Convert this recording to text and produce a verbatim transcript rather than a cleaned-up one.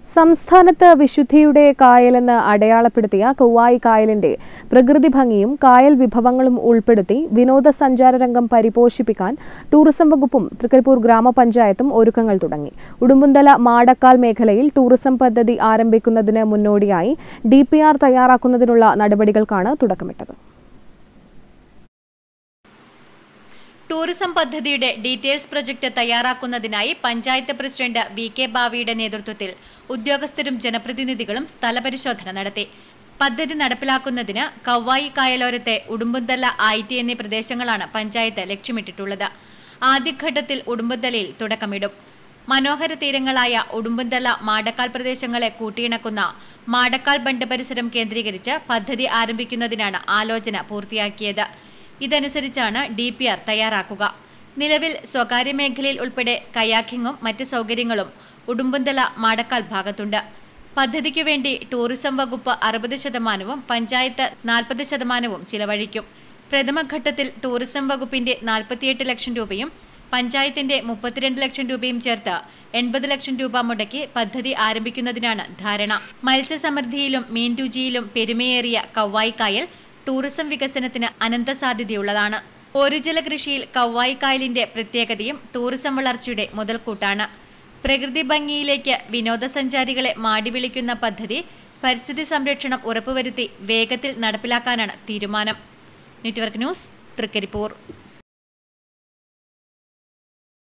സംസ്ഥാനത്ത് വിശുദ്ധിയുടെ കായലെന്ന് അടയാളപ്പെടുത്തിയ കൗവായി കായലിന്റെ പ്രകൃതി ഭംഗിയും കായൽ വിഭവങ്ങളും ഉൾപ്പെടുത്തി വിനോദസഞ്ചാര രംഗം പരിപോഷിപ്പിക്കാൻ ടൂറിസം വകുപ്പും തൃക്കരിപ്പൂർ ഗ്രാമപഞ്ചായത്തും ഒരുക്കങ്ങൾ തുടങ്ങി. ഉടുമ്പുന്തല മാടക്കാൽ മേഖലയിൽ ടൂറിസം പദ്ധതി ആരംഭിക്കുന്നതിന് മുന്നോടിയായി ഡി പി ആർ തയ്യാറാക്കുന്നതിനുള്ള നടപടികൾക്കാണ് തുടക്കമിട്ടത്. ടൂറിസം പദ്ധതിയുടെ ഡീറ്റെയിൽസ് പ്രൊജക്ട് തയ്യാറാക്കുന്നതിനായി പഞ്ചായത്ത് പ്രസിഡന്റ് വി കെ ബാവിയുടെ നേതൃത്വത്തിൽ ഉദ്യോഗസ്ഥരും ജനപ്രതിനിധികളും സ്ഥലപരിശോധന നടത്തി. പദ്ധതി നടപ്പിലാക്കുന്നതിന് കൗവായി കായലോരത്തെ ഉടുമ്പുന്തല ഐ ടി എന്നീ പ്രദേശങ്ങളാണ് പഞ്ചായത്ത് ലക്ഷ്യമിട്ടിട്ടുള്ളത്. ആദ്യഘട്ടത്തിൽ ഉടുമ്പുന്തലയിൽ തുടക്കമിടും. മനോഹര തീരങ്ങളായ ഉടുമ്പുന്തല മാടക്കാൽ പ്രദേശങ്ങളെ കൂട്ടിയിണക്കുന്ന മാടക്കാൽ ബണ്ട് പരിസരം കേന്ദ്രീകരിച്ച് പദ്ധതി ആരംഭിക്കുന്നതിനാണ് ആലോചന പൂർത്തിയാക്കിയത്. ഇതനുസരിച്ചാണ് ഡി പി ആർ തയ്യാറാക്കുക. നിലവിൽ സ്വകാര്യ മേഖലയിൽ ഉൾപ്പെടെ കയാക്കിങ്ങും മറ്റ് സൗകര്യങ്ങളും ഉടുമ്പുന്തല മാടക്കാൽ ഭാഗത്തുണ്ട്. പദ്ധതിക്കു വേണ്ടി ടൂറിസം വകുപ്പ് അറുപത് ശതമാനവും പഞ്ചായത്ത് നാൽപ്പത് ശതമാനവും ചിലവഴിക്കും. പ്രഥമഘട്ടത്തിൽ ടൂറിസം വകുപ്പിന്റെ നാൽപ്പത്തിയെട്ട് ലക്ഷം രൂപയും പഞ്ചായത്തിന്റെ മുപ്പത്തിരണ്ട് ലക്ഷം രൂപയും ചേർത്ത് എൺപത് ലക്ഷം രൂപ മുടക്കി പദ്ധതി ആരംഭിക്കുന്നതിനാണ് ധാരണ. മത്സ്യസമൃദ്ധിയിലും മീൻരുചിയിലും പെരുമയേറിയ കൗവായി കായൽ ടൂറിസം വികസനത്തിന് അനന്ത സാധ്യതയുള്ളതാണ്. ഓരുജല കൃഷിയിൽ കൗവായി കായലിന്റെ പ്രത്യേകതയും ടൂറിസം വളർച്ചയുടെ മുതൽക്കൂട്ടാണ്. പ്രകൃതി ഭംഗിയിലേക്ക് വിനോദസഞ്ചാരികളെ മാടി വിളിക്കുന്ന പദ്ധതി പരിസ്ഥിതി സംരക്ഷണം ഉറപ്പുവരുത്തി വേഗത്തിൽ നടപ്പിലാക്കാനാണ് തീരുമാനം. Network news, Trikaripur.